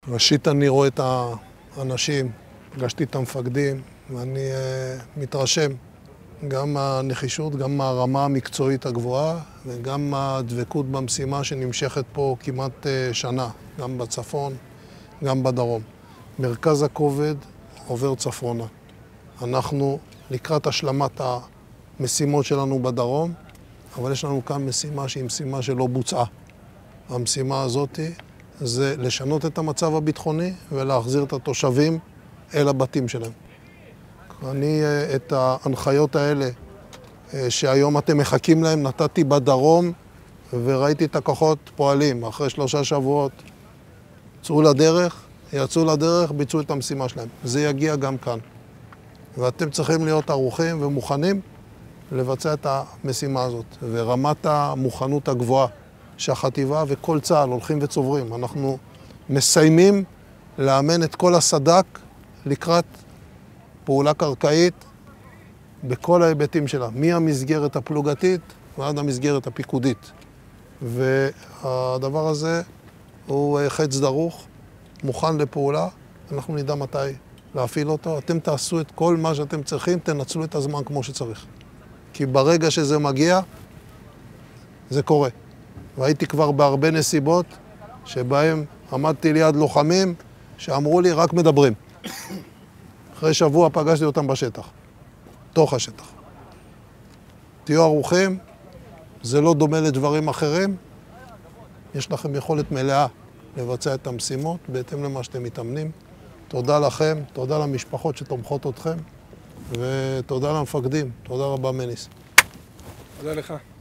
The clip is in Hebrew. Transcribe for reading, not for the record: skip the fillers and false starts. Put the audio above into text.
ראשית אני רואה את האנשים, פגשתי את המפקדים, ואני מתרשם גם מהנחישות, גם מהרמה המקצועית הגבוהה, וגם מהדבקות במשימה שנמשכת פה כמעט שנה, גם בצפון, גם בדרום. מרכז הכובד עובר צפונה. אנחנו לקראת השלמת המשימות שלנו בדרום, אבל יש לנו כאן משימה שהיא משימה שלא בוצעה. המשימה הזאת זה לשנות את המצב הביטחוני ולהחזיר את התושבים אל הבתים שלהם. אני את ההנחיות האלה שהיום אתם מחכים להם נתתי בדרום וראיתי את הכוחות פועלים אחרי 3 שבועות. יצאו לדרך, ביצעו את המשימה שלהם. זה יגיע גם כאן. ואתם צריכים להיות ערוכים ומוכנים לבצע את המשימה הזאת. ורמת המוכנות הגבוהה שהחטיבה וכל צה"ל הולכים וצוברים. אנחנו מסיימים לאמן את כל הסד"כ לקראת פעולה קרקעית בכל ההיבטים שלה, מהמסגרת הפלוגתית ועד המסגרת הפיקודית. והדבר הזה הוא חץ דרוך, מוכן לפעולה, אנחנו נדע מתי להפעיל אותו. אתם תעשו את כל מה שאתם צריכים, תנצלו את הזמן כמו שצריך. כי ברגע שזה מגיע, זה קורה. והייתי כבר בהרבה נסיבות שבהם עמדתי ליד לוחמים שאמרו לי רק מדברים. אחרי שבוע פגשתי אותם בשטח, תוך השטח. תהיו ערוכים, זה לא דומה לדברים אחרים. יש לכם יכולת מלאה לבצע את המשימות בהתאם למה שאתם מתאמנים. תודה לכם, תודה למשפחות שתומכות אתכם, ותודה למפקדים. תודה רבה מניס. תודה לך.